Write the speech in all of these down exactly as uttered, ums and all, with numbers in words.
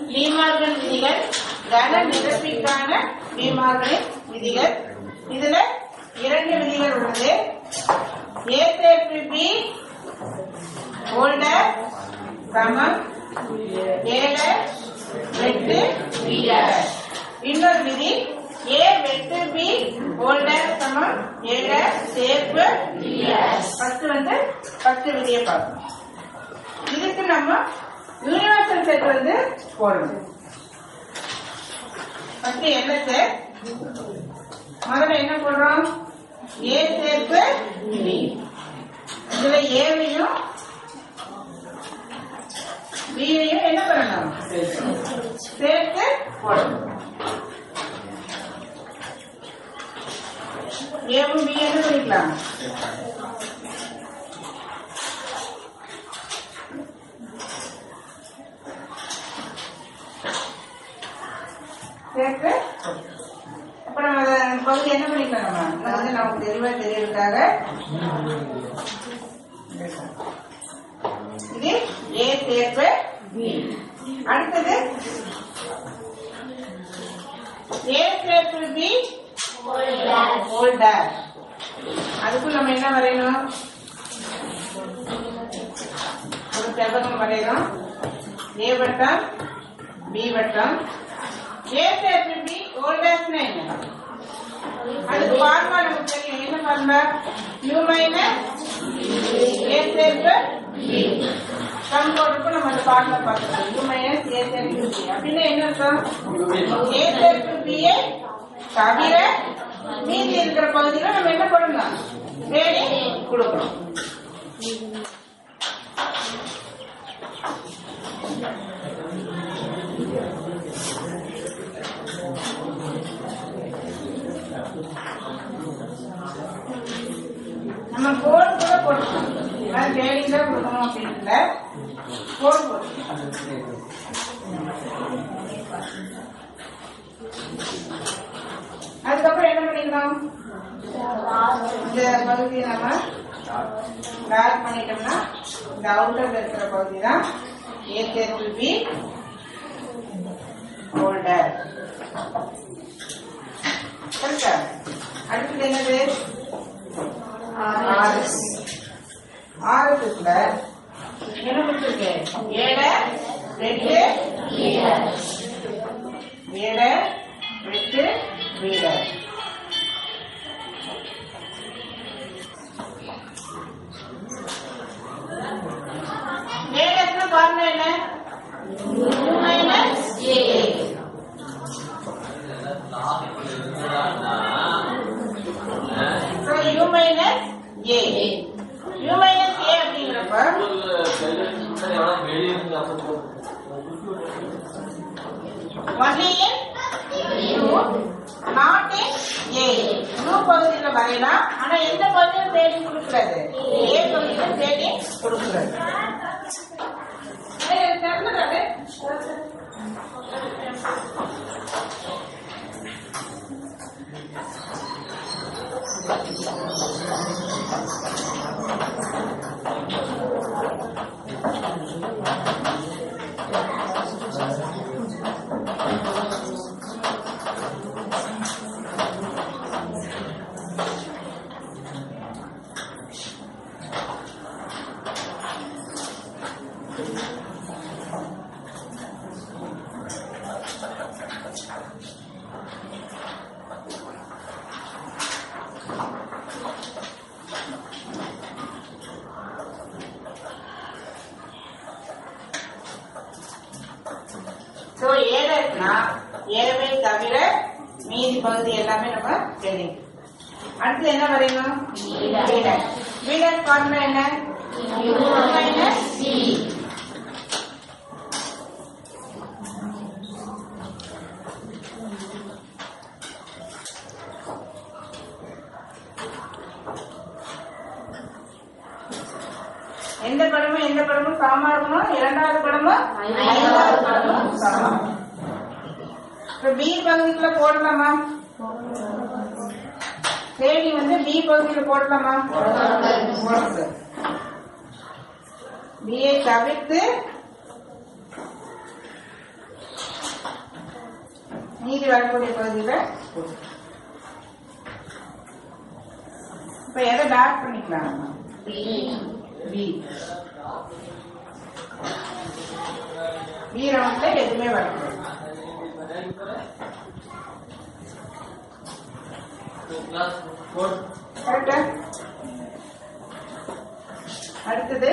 De Morgan விதிகள், கன நிரப்பிக்கான டிமார்கனின் விதிகள். இதுல இரண்டு விதிகள் உள்ளது. A சேர்ப்பு B ஹோல்டர் சமம் A வெட்டு B. இன்னொரு விதி A வெட்டு B ஹோல்டர் சமம் A சேர்ப்பு B. ஃபர்ஸ்ட் வந்து ஃபர்ஸ்ட் விதியை பார்ப்போம். இதுக்கு நம்ம யூனிவர்சல் செட் வந்து போடணும். ஃபர்ஸ்ட் என்ன செட்? முதல்ல என்ன போடுறோம்? A சேர்ப்பு B. இதுல ஏவையும் பியையும் என்ன பண்ணணும்? சேர்த்து போடணும். ஏவும் பி என்ன பண்ணிக்கலாம்? சேர்த்து அப்புறம் பகுதி என்ன பண்ணிக்கலாம்? நம்ம வந்து நமக்கு தெளிவா தெரியறதுக்காக இது A சேர்ப்பு B. அடுத்தது A சேர்ப்பு B ஹோல்டர். அதுக்கு நம்ம என்ன வரையணும்? ஒரு செவ்வகம் வரையணும். A வட்டம் B வட்டம். A சேர்ப்பு B ஹோல்டர்ஸ்னா என்ன? அதுக்கு ஃபார்முலா நமக்கு தெரியும். என்ன ஃபார்முலா? U மைனஸ் A சேர்ப்பு B. சம் போடுறப்ப நம்ம அந்த ஃபார்முலா பார்த்துக்கணும். U மைனஸ் A சேர்ப்பு B அப்படின்னா என்ன அர்த்தம்? A சேர்ப்பு B ஐ தவிர மீதி இருக்கிற பகுதியில நம்ம என்ன பண்ணணும்? வேடி கொடுக்கணும். நம்ம கோடு கூட போட்டுக்கணும். அதாவது வேடிங் தான் கொடுக்கணும் அப்படின்னு கோடு போட்டுக்கணும். அதுக்கப்புறம் என்ன பண்ணிக்கணும்? இந்த பகுதியை நம்ம டார்க் பண்ணிட்டோம்னா இந்த அவுட்டர்ல இருக்கிற பகுதி தான் A சேர்ப்பு B ஹோல்டர். அடுத்தது என்னது? ஆறுக்குள்ள என்ன கொடுத்துருக்கு? ஏழ ரெண்டு ஏழ ரெண்டு வீட. ஏழு ஃபார்முலா என்ன? U minus A. So U minus A. U minus A அப்படிங்கிறப்ப only in U, not in A. U பகுதியில் வரையலாம். ஆனா எந்த பகுதியும் தேடி கொடுக்கிறது? A பகுதியில் தேடி கொடுக்கிறது. ஏழை தவிர மீதி பகுதி எல்லாமே நம்ம தெரியும். அடுத்து என்ன வரையணும்? வீடர் ஃபார்முலா என்ன? U minus C. எந்த படமும் எந்த படமும் சமமா இருக்கணும். இரண்டாவது படமும் ஐந்தாவது படமும் சமம். பி பகுதிக்குள்ள போடலாமா? தேடி வந்து பி பகுதியில் போடலாமா? போடுறது. பியை தவிர்த்து மீதி வரக்கூடிய பகுதியில இப்ப எதை டார்க் பண்ணிக்கலாம்? பி பி ரவுண்ட்ல எதுவுமே வரக்கூடாது. கரெக்டா? அடுத்தது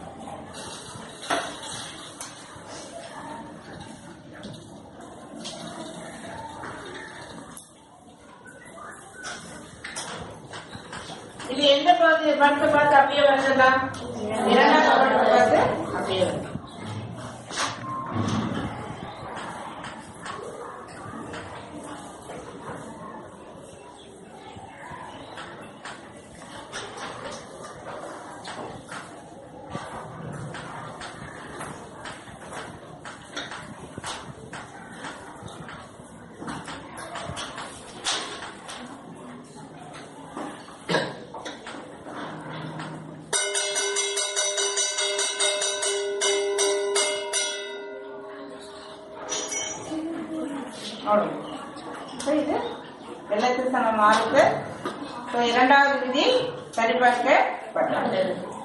இது எந்த பகுதி படத்தை பார்த்து அப்படியே வருதுதா? இரண்டாவது படத்தை பார்த்து அப்படியே வருது. இது எல்லாத்துக்கும் சமமா இருக்கு. இரண்டாவது விதி சரிபார்க்கப்பட்டது.